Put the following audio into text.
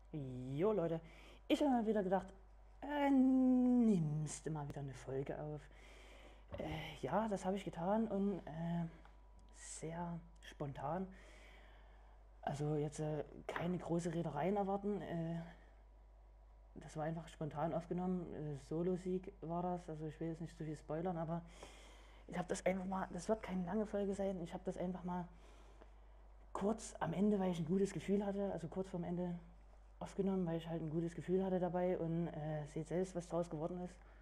Jo Leute, ich habe mal wieder gedacht, nimmst du mal wieder eine Folge auf. Ja, das habe ich getan und sehr spontan. Also jetzt keine große Redereien erwarten. Das war einfach spontan aufgenommen. Solo-Sieg war das. Also ich will jetzt nicht zu viel spoilern, aber ich habe das einfach mal, das wird keine lange Folge sein. Ich habe das einfach mal kurz am Ende, weil ich ein gutes Gefühl hatte, also kurz vorm Ende aufgenommen, weil ich halt ein gutes Gefühl hatte dabei und seht selbst, was draus geworden ist.